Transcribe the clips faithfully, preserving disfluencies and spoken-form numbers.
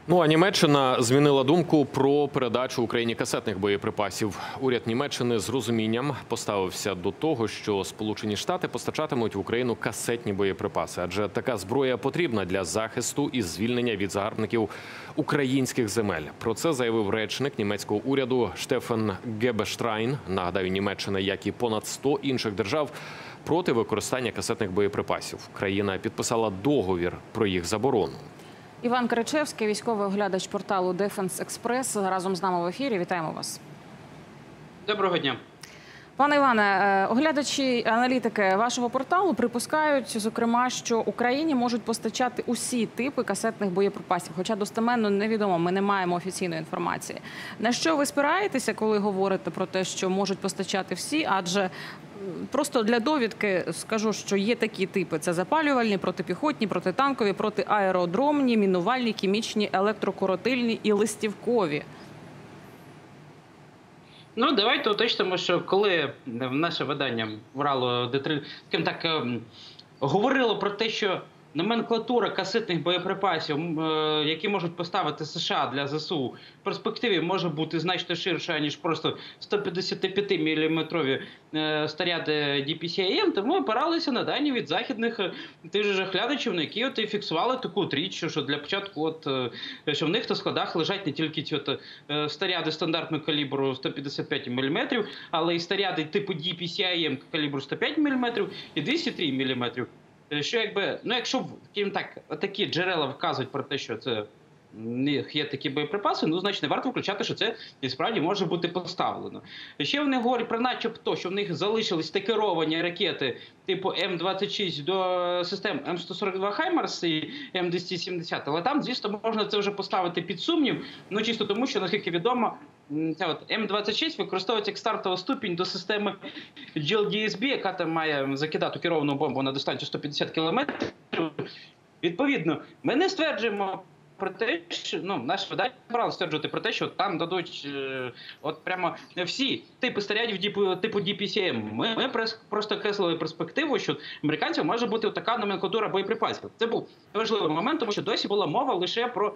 Ну а Німеччина змінила думку про передачу Україні касетних боєприпасів. Уряд Німеччини з розумінням поставився до того, що Сполучені Штати постачатимуть в Україну касетні боєприпаси, адже така зброя потрібна для захисту і звільнення від загарбників українських земель. Про це заявив речник німецького уряду Штефан Гебештрайн. Нагадаю, Німеччина, як і понад сто інших держав, проти використання касетних боєприпасів. Країна підписала договір про їх заборону. Іван Кричевський, військовий оглядач порталу Defense Express, разом з нами в ефірі. Вітаємо вас. Доброго дня. Пане Іване, оглядачі, аналітики вашого порталу припускають, зокрема, що Україні можуть постачати усі типи касетних боєприпасів, хоча достеменно невідомо, ми не маємо офіційної інформації. На що ви спираєтеся, коли говорите про те, що можуть постачати всі, адже просто для довідки скажу, що є такі типи. Це запалювальні, протипіхотні, протитанкові, протиаеродромні, мінувальні, хімічні, електрокоротильні і листівкові. Ну, давайте уточнимо, що коли наше видання брало деталь, так, говорило про те, що номенклатура касетних боєприпасів, які можуть поставити США для ЗСУ, в перспективі може бути значно ширша, ніж просто сто п'ятдесятип'ятиміліметрові снаряди ді пі сі ей ем, то ми опиралися на дані від західних тих же глядачів, на які от і фіксували таку от річ, що для початку, от, що в них на складах лежать не тільки ці от снаряди стандартного калібру сто п'ятдесят п'ять міліметрів, але й снаряди типу ді пі сі ей ем калібру сто п'ять міліметрів і двісті три міліметри. Що якби, ну якщо так, такі джерела вказують про те, що це в них є такі боєприпаси, ну значить не варто виключати, що це і справді може бути поставлено. Ще вони говорять про начебто, що в них залишились стикеровані ракети типу ем двадцять шість до систем ем сто сорок два Хаймарс і ем двісті сімдесят, але там, звісно, можна це вже поставити під сумнів, ну чисто тому, що, наскільки відомо, ця от ем двадцять шість використовується як стартова ступінь до системи джі ел ді ес бі, яка там має закидати керовану бомбу на дистанцію сто п'ятдесят кілометрів. Відповідно, ми не стверджуємо про те, що, ну, наше видання брало стверджувати про те, що там дадуть е, от прямо всі типи снарядів типу, типу ді пі сі ей ем. Ми, ми просто окреслили перспективу, що американців може бути така номенклатура боєприпасів. Це був важливий момент, тому що досі була мова лише про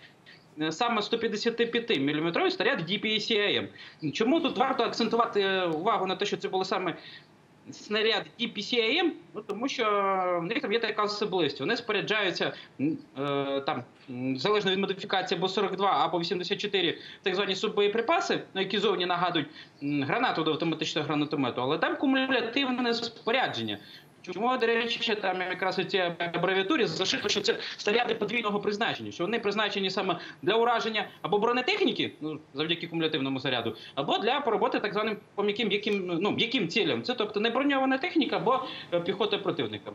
саме сто п'ятдесятип'ятиміліметрові снаряди ді пі сі ей ем. Чому тут варто акцентувати увагу на те, що це були саме снаряд ді пі сі ей ем? Ну, тому що в них там є така особливість. Вони споряджаються е, там, залежно від модифікації або сорок два, або вісімдесят чотири, так звані суббоєприпаси, які зовні нагадують гранату до автоматичного гранатомету, але там кумулятивне спорядження. Чому, до речі, там якраз у цій абревіатурі зашито, що це снаряди подвійного призначення, що вони призначені саме для ураження або бронетехніки, ну, завдяки кумулятивному заряду, або для пороботи так званим по м'яким, м'яким, ну, м'яким цілям. Це, тобто, не броньована техніка або піхота противника.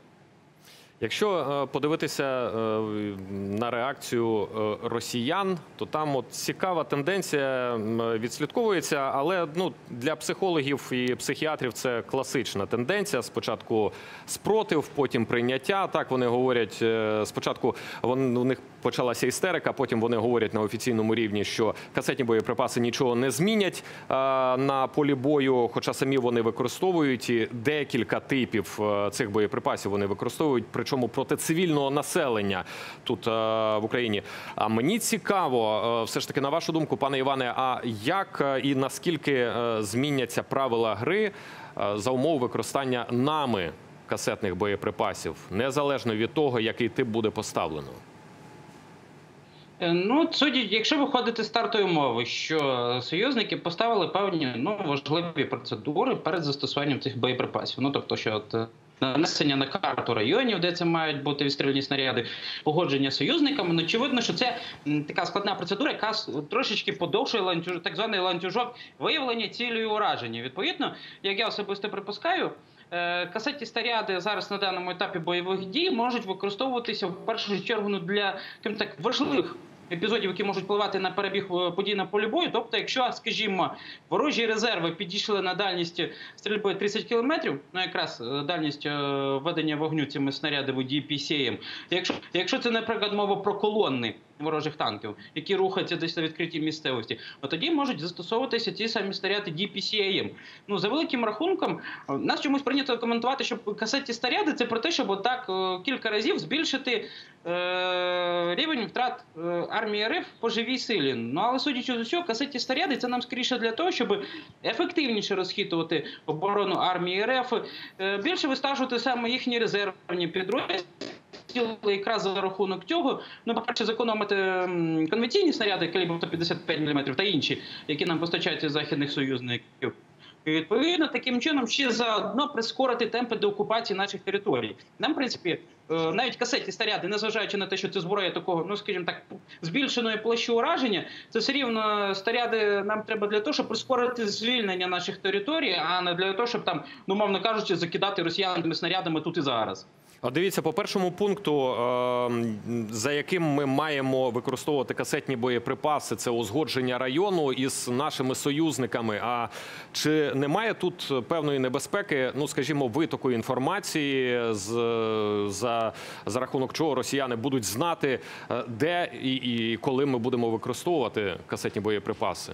Якщо подивитися на реакцію росіян, то там от цікава тенденція відслідковується, але ну, для психологів і психіатрів це класична тенденція. Спочатку спротив, потім прийняття. Так вони говорять, спочатку вони, у них почалася істерика, потім вони говорять на офіційному рівні, що касетні боєприпаси нічого не змінять на полі бою, хоча самі вони використовують, і декілька типів цих боєприпасів вони використовують, причому проти цивільного населення тут в Україні. А мені цікаво, все ж таки, на вашу думку, пане Іване, а як і наскільки зміняться правила гри за умов використання нами касетних боєприпасів, незалежно від того, який тип буде поставлено? Ну, судять, якщо виходити з стартової умови, що союзники поставили певні, ну, важливі процедури перед застосуванням цих боєприпасів. Ну, тобто, що от нанесення на карту районів, де це мають бути відстрільні снаряди, погодження з союзниками. Ну, очевидно, що це така складна процедура, яка трошечки подовшує ланцюж, так званий ланцюжок виявлення цілі і ураження. Відповідно, як я особисто припускаю, касетні снаряди зараз на даному етапі бойових дій можуть використовуватися в першу чергу ну, для так, важливих епізодів, які можуть впливати на перебіг подій на полі бою. Тобто, якщо, скажімо, ворожі резерви підійшли на дальність стрільби тридцять кілометрів, ну якраз дальність ведення вогню цими снарядами ді пі сі ей ем, якщо, якщо це, наприклад, мова про колонни, ворожих танків, які рухаються десь на відкритій місцевості, от тоді можуть застосовуватися ті самі снаряди ді пі сі ей ем. Ну, за великим рахунком, нас чомусь прийнято коментувати, що касетні снаряди – це про те, щоб отак е, кілька разів збільшити е, рівень втрат е, армії РФ по живій силі. Ну, але судячи з усього, касетні снаряди – це нам скоріше для того, щоб ефективніше розхитувати оборону армії РФ, е, більше вистажувати саме їхні резервні підрозділи. Якраз за рахунок цього, ну, по-перше, зекономити конвенційні снаряди калібру сто п'ятдесят п'ять міліметрів та інші, які нам постачаються з західних союзників. І, відповідно, таким чином ще заодно прискорити темпи деокупації наших територій. Нам, в принципі, навіть касетні снаряди, незважаючи на те, що це зброя такого, ну, скажімо так, збільшеної площі ураження, це все рівно снаряди нам треба для того, щоб прискорити звільнення наших територій, а не для того, щоб там, ну, мовно кажучи, закидати росіянами снарядами тут і зараз. А дивіться, по першому пункту, за яким ми маємо використовувати касетні боєприпаси, це узгодження району із нашими союзниками. А чи немає тут певної небезпеки, ну, скажімо, витоку інформації, з, за, за рахунок чого росіяни будуть знати, де і, і коли ми будемо використовувати касетні боєприпаси?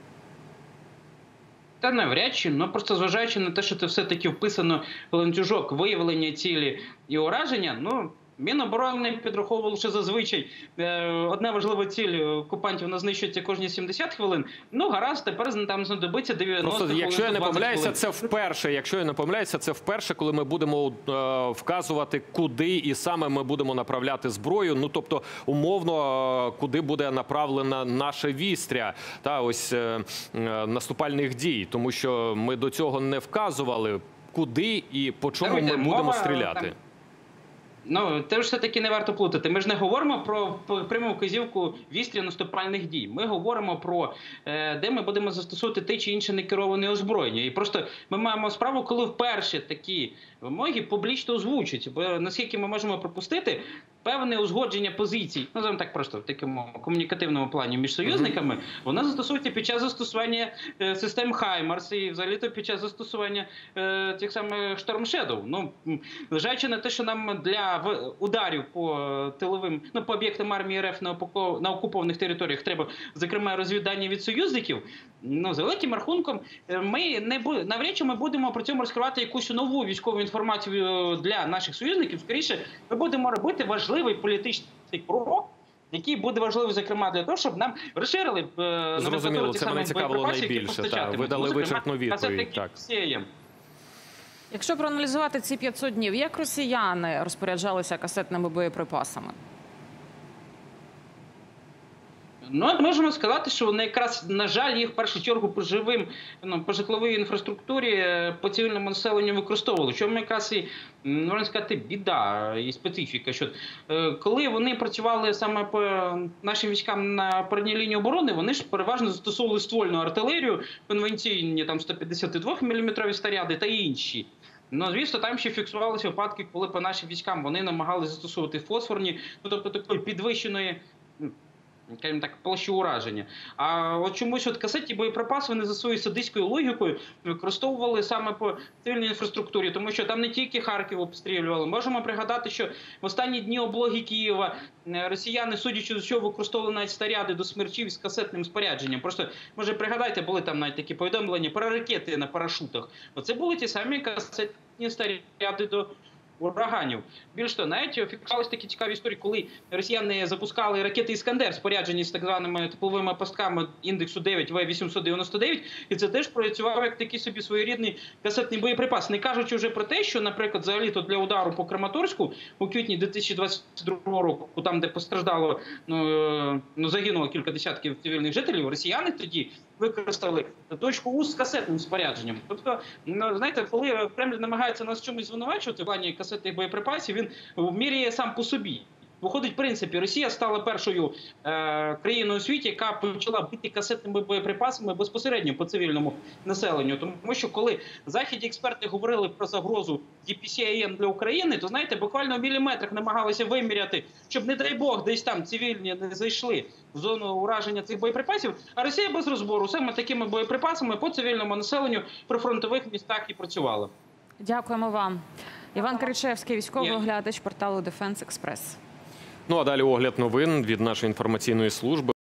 Та навряд чи, ну просто зважаючи на те, що це все-таки вписано в ланцюжок виявлення цілі і ураження, ну, Міноборони підраховувало, що зазвичай одна важлива ціль окупантів на знищується кожні сімдесят хвилин. Ну, гаразд, тепер там знадобиться дев'яносто хвилин. Якщо я не помиляюся, хвилин. це вперше. Якщо я не помиляюся, це вперше, коли ми будемо е, вказувати, куди і саме ми будемо направляти зброю. Ну, тобто, умовно, куди буде направлена наша вістря та ось е, е, наступальних дій, тому що ми до цього не вказували, куди і по чому Давайте, ми будемо мова, стріляти. Там... Ну, те ж все-таки не варто плутати. Ми ж не говоримо про пряму вказівку вістря наступальних дій. Ми говоримо про, де ми будемо застосовувати те чи інше некероване озброєння. І просто ми маємо справу, коли вперше такі вимоги публічно озвучуються. Бо наскільки ми можемо пропустити, певне узгодження позицій, ну, так просто в такому комунікативному плані між союзниками, воно застосується під час застосування систем Хаймарс і взагалі-то під час застосування е, тих самих Storm Shadow. Ну, зважаючи на те, що нам для ударів по тиловим, ну, по об'єктам армії РФ на, на окупованих територіях треба, зокрема, розвідання від союзників, ну, за великим рахунком, ми не навряд чи ми будемо при цьому розкривати якусь нову військову інформацію для наших союзників. Скоріше, ми будемо робити важливий політичний крок, який буде важливий, зокрема, для того, щоб нам розширили е, Зрозуміло, це мене цікавило найбільше. Так, ви дали вичерпну відповідь. Так. Якщо проаналізувати ці п'ятсот днів, як росіяни розпоряджалися касетними боєприпасами? Ну, можемо сказати, що вони якраз, на жаль, їх в першу чергу по живим, ну, по житловій інфраструктурі, по цивільному населенню використовували. Чому якраз і, можна сказати, біда і специфіка. Що, е, коли вони працювали саме по нашим військам на передній лінії оборони, вони ж переважно застосовували ствольну артилерію, конвенційні там сто п'ятдесят два міліметрові снаряди та інші. Ну, звісно, там ще фіксувалися випадки, коли по нашим військам вони намагалися застосовувати фосфорні, ну, тобто такої підвищеної, скажімо так, площі ураження. А от чомусь от касетні боєприпаси вони за своєю садистською логікою використовували саме по цивільній інфраструктурі, тому що там не тільки Харків обстрілювали. Можемо пригадати, що в останні дні облоги Києва росіяни, судячи з чого, використовували навіть снаряди до смерчів з касетним спорядженням. Просто, може, пригадайте, були там навіть такі повідомлення про ракети на парашутах. Оце були ті самі касетні снаряди до ураганів. Більш того, навіть фіксувалися такі цікаві історії, коли росіяни запускали ракети «Іскандер», споряджені з так званими тепловими пастками індексу дев'ять В вісімсот дев'яносто дев'ять, і це теж працював як такий собі своєрідний касетний боєприпас. Не кажучи вже про те, що, наприклад, взагалі-то для удару по Краматорську у квітні дві тисячі двадцять другого року, там, де постраждало, ну, ну загинуло кілька десятків цивільних жителів, росіяни тоді використали точку У з касетним спорядженням. Тобто, ну, знаєте, коли Кремль намагається нас чомусь звинувачувати в плані касетних боєприпасів, він міряє сам по собі. Виходить, в принципі, Росія стала першою е, країною у світі, яка почала бити касетними боєприпасами безпосередньо по цивільному населенню. Тому що коли західні експерти говорили про загрозу ді пі сі ей ем для України, то, знаєте, буквально в міліметрах намагалися виміряти, щоб, не дай Бог, десь там цивільні не зайшли в зону ураження цих боєприпасів, а Росія без розбору саме такими боєприпасами по цивільному населенню при фронтових містах і працювала. Дякуємо вам. Іван Кричевський, військовий оглядач порталу Дефенс Експрес. Ну а далі огляд новин від нашої інформаційної служби.